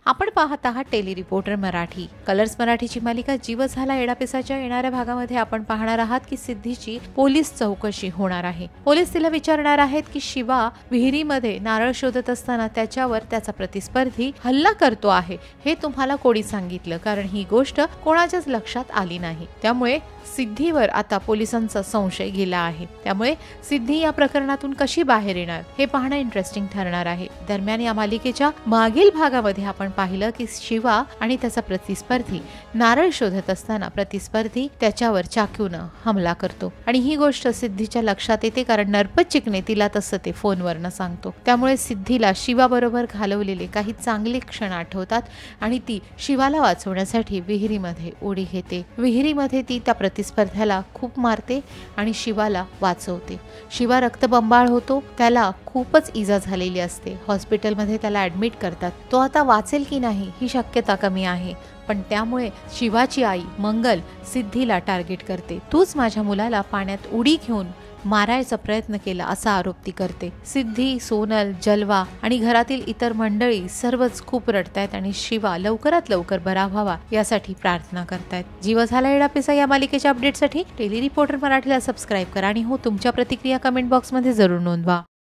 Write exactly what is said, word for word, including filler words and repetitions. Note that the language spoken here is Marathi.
आपण पाहत आहात टेली रिपोर्टर मराठी. कलर्स मराठीची मालिका जीव झाला एडापिसाच्या येणाऱ्या भागामध्ये आपण पाहणार आहात की सिद्धीची पोलीस चौकशी होणार आहे. पोलीस तिला विचारणार आहेत की शिवा विहिरीमध्ये नारळ शोधत असताना त्याच्यावर त्याचा प्रतिस्पर्धी हल्ला करतो आहे हे तुम्हाला कोणी सांगितलं, कारण ही गोष्ट कोणाच्याच लक्षात आली नाही. त्यामुळे सिद्धीवर आता पोलिसांचा संशय गेला आहे. त्यामुळे सिद्धी या प्रकरणातून कशी बाहेर येणार हे पाहणं इंटरेस्टिंग ठरणार आहे. दरम्यान या मालिकेच्या मागील भागामध्ये आपण पाहिलं की शिवा आणि त्याचा प्रतिस्पर्धी नारळ शोधत असताना प्रतिस्पर्धी त्याच्यावर चाकूने हमला करतो आणि ही गोष्ट सिद्धीच्या लक्षात येते, कारण नरपत चिकणे तिला तसं ते फोनवरनं सांगतो. त्यामुळे सिद्धीला शिवा बरोबर घालवलेले काही चांगले क्षण आठवतात आणि ती शिवाला वाचवण्यासाठी विहिरीमध्ये उडी घेते. विहिरीमध्ये ती त्या प्रतिस्पर्ध्याला खूप मारते आणि शिवाला वाचवते. शिवा रक्तबंबाळ होतो, त्याला खूपच इजा झालेली असते. हॉस्पिटलमध्ये त्याला ऍडमिट करतात. तो आता वाचेल की नाही ही शक्यता कमी आहे, पण त्यामुळे शिवाची आई मंगल सिद्धीला टार्गेट करते. तूच माझ्या मुलाला पाण्यात उडी घेऊन मारायचा प्रयत्न केला असा आरोप ती करते. सिद्धी, सोनल, जलवा आणि घरातील इतर मंडळी सर्वच खूप रडतायत आणि शिवा लवकरात लवकर बरा व्हावा यासाठी प्रार्थना करतायत. जीव झाला एडापिसा या मालिकेच्या अपडेटसाठी टेली रिपोर्टर मराठीला सबस्क्राईब करा आणि हो तुमच्या प्रतिक्रिया कमेंट बॉक्समध्ये जरूर नोंदवा.